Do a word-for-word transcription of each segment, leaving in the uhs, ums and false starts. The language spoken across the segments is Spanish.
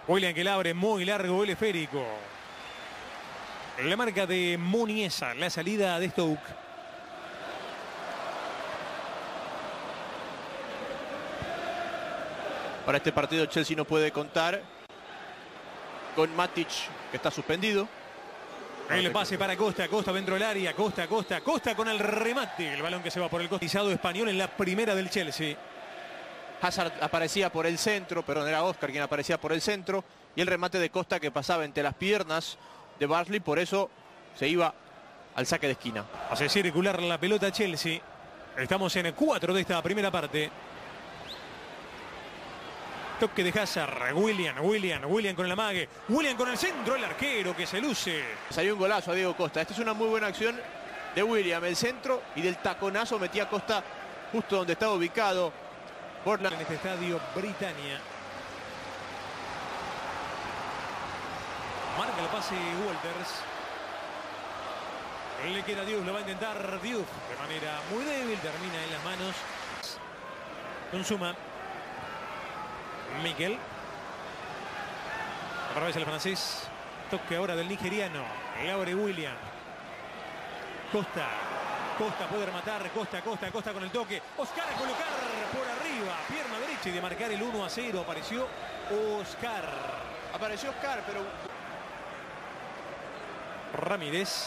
William que la abre muy largo el esférico. La marca de Muniesa, la salida de Stoke. Para este partido Chelsea no puede contar con Matic, que está suspendido. El pase para Costa, Costa dentro del área, Costa, Costa, Costa con el remate. El balón que se va por el costizado español en la primera del Chelsea. Hazard aparecía por el centro, perdón, era Oscar quien aparecía por el centro. Y el remate de Costa que pasaba entre las piernas de Barnsley, por eso se iba al saque de esquina. Hace circular la pelota Chelsea. Estamos en el cuatro de esta primera parte. Toque de Hazard, William, William, William con el amague, William con el centro, el arquero que se luce. Salió un golazo a Diego Costa. Esta es una muy buena acción de William, el centro, y del taconazo metía Costa justo donde estaba ubicado Portland. En este estadio Britannia. Marca el pase Walters. Le queda Diouf, lo va a intentar Diouf de manera muy débil, termina en las manos. Consuma. Mikel. Otra vez el francés. Toque ahora del nigeriano. Le abre William. Costa. Costa puede rematar. Costa, Costa, Costa con el toque. Oscar a colocar por arriba. Pierna derecha y de marcar el uno a cero. Apareció Oscar. Apareció Oscar, pero... Ramírez.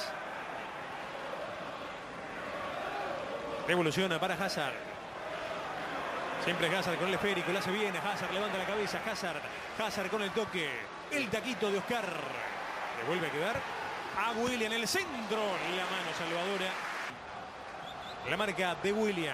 Devoluciona para Hazard. Siempre Hazard con el esférico, la hace bien, Hazard levanta la cabeza, Hazard, Hazard con el toque, el taquito de Oscar, le vuelve a quedar a William en el centro, la mano salvadora, la marca de William,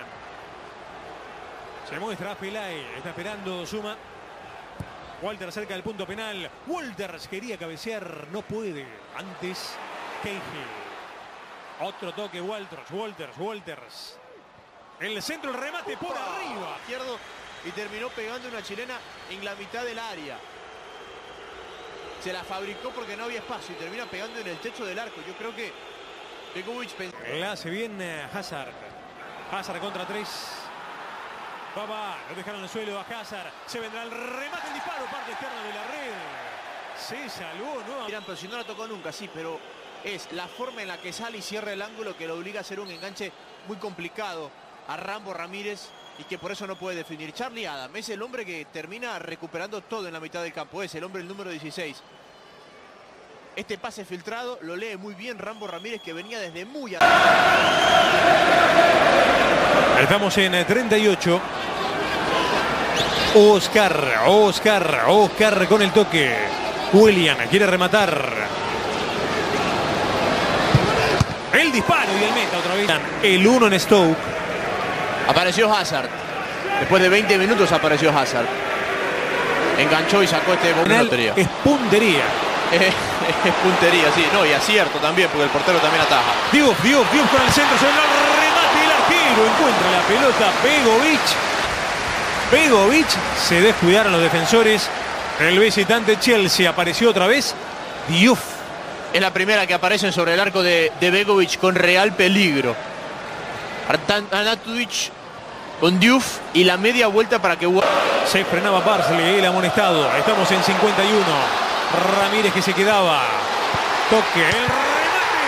se muestra a Pelay, está esperando Suma, Walter cerca del punto penal, Walters quería cabecear, no puede, antes Cahill, otro toque Walters, Walters, Walters. El centro, el remate por ¡Opa! arriba. Izquierdo y terminó pegando una chilena en la mitad del área. Se la fabricó porque no había espacio y termina pegando en el techo del arco. Yo creo que Begovic pensó... La hace bien Hazard. Hazard contra tres. Va, va, lo dejaron en el suelo a Hazard. Se vendrá el remate, el disparo, parte externa de la red. Se salvó, ¿no? Miran, pero si no la tocó nunca, sí, pero es la forma en la que sale y cierra el ángulo que lo obliga a hacer un enganche muy complicado a Rambo Ramírez y que por eso no puede definir. Charlie Adam es el hombre que termina recuperando todo en la mitad del campo, es el hombre el número dieciséis. Este pase filtrado lo lee muy bien Rambo Ramírez, que venía desde muy atrás. Estamos en treinta y ocho. Oscar, Oscar, Oscar con el toque. William quiere rematar. El disparo y el meta otra vez. El uno en Stoke. Apareció Hazard. Después de veinte minutos apareció Hazard. Enganchó y sacó este gol de lotería. Es puntería. Es, es puntería, sí. No, y acierto también, porque el portero también ataja. Diouf, Diouf, Diouf con el centro. Se el remate, el arquero encuentra la pelota. Begovic. Begovic. Se descuidaron los defensores. El visitante Chelsea apareció otra vez. Diouf. Es la primera que aparece sobre el arco de, de Begovic con real peligro. Arnautovic con Diouf y la media vuelta para que... Se frenaba Barnsley, el amonestado. Estamos en cincuenta y uno. Ramírez que se quedaba. Toque, el remate,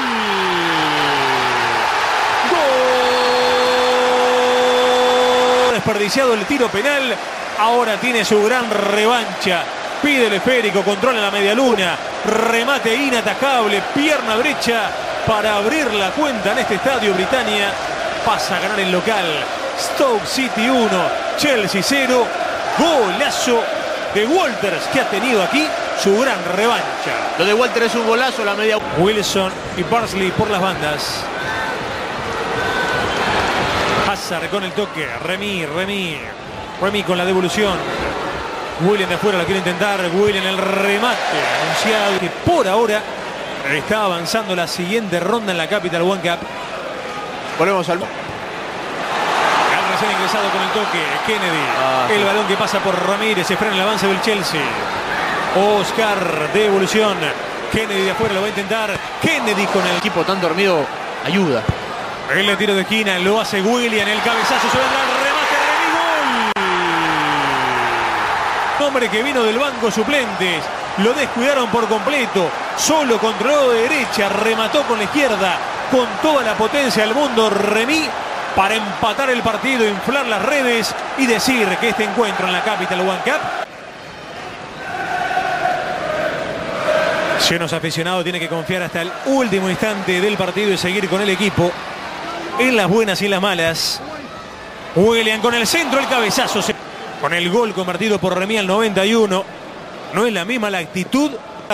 gol. Gol. Desperdiciado el tiro penal. Ahora tiene su gran revancha. Pide el esférico, controla la media luna. Remate inatacable, pierna derecha para abrir la cuenta en este estadio Britannia. Pasa a ganar el local. Stoke City uno, Chelsea cero. Golazo de Walters, que ha tenido aquí su gran revancha. Lo de Walters es un golazo, la media... Wilson y Barnsley por las bandas. Hazard con el toque. Remy, Remy. Remy con la devolución. William de afuera la quiere intentar. William el remate anunciado, que por ahora está avanzando la siguiente ronda en la Capital One Cup. Volvemos al... El recién ingresado con el toque Kennedy. Ah, el sí. balón que pasa por Ramírez. Se frena el avance del Chelsea. Oscar de evolución. Kennedy de afuera lo va a intentar. Kennedy con el equipo tan dormido ayuda. El tiro de esquina lo hace William. El cabezazo se vendrá el remate. Remy, gol. Hombre que vino del banco suplentes, lo descuidaron por completo, solo controló de derecha, remató con la izquierda, con toda la potencia del mundo, Remy, para empatar el partido, inflar las redes y decir que este encuentro en la Capital One Cup, si uno es aficionado tiene que confiar hasta el último instante del partido y seguir con el equipo, en las buenas y en las malas. William con el centro, el cabezazo, con el gol convertido por Remy al noventa y uno. No es la misma la actitud.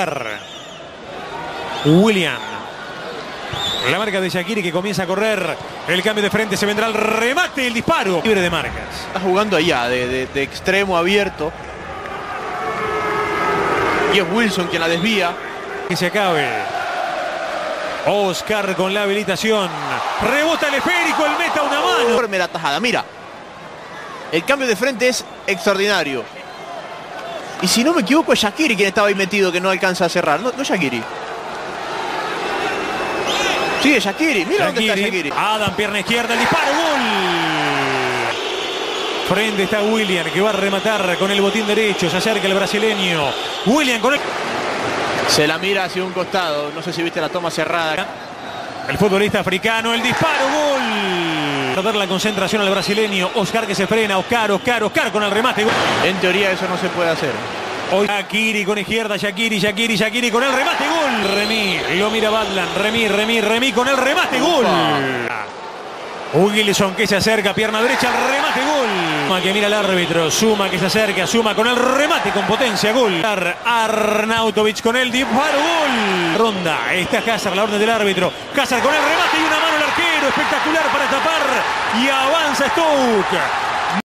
William. La marca de Shaqiri que comienza a correr. El cambio de frente, se vendrá el remate, el disparo. Libre de marcas. Está jugando allá, de, de, de extremo abierto. Y es Wilson quien la desvía. Que se acabe. Oscar con la habilitación. Rebota el esférico, el meta una mano. Enorme la tajada, mira. El cambio de frente es extraordinario. Y si no me equivoco es Shaqiri quien estaba ahí metido, que no alcanza a cerrar. No, no Shaqiri. Sí, es Shaqiri. Mira Shaqiri. dónde está Shaqiri. Adam, pierna izquierda, el disparo, gol. Frente está William, que va a rematar con el botín derecho. Se acerca el brasileño. William con el... Se la mira hacia un costado. No sé si viste la toma cerrada. El futbolista africano, el disparo, gol. Perder la concentración al brasileño. Oscar que se frena. Oscar, Oscar, Oscar con el remate. Gol. En teoría eso no se puede hacer. Hoy Shaqiri con izquierda, Shaqiri, Shaqiri, Shaqiri con el remate, gol. Remy, lo mira Badland. Remy, Remy, Remy con el remate, gol. Wilson que se acerca, pierna derecha, el remate, gol. Suma que mira el árbitro, Suma que se acerca, Suma con el remate con potencia, gol. Arnautovic con el disparo, gol. Ronda, está Hazard, la orden del árbitro. Hazard con el remate y una mano al arquero, espectacular para tapar. Y avanza Stoke.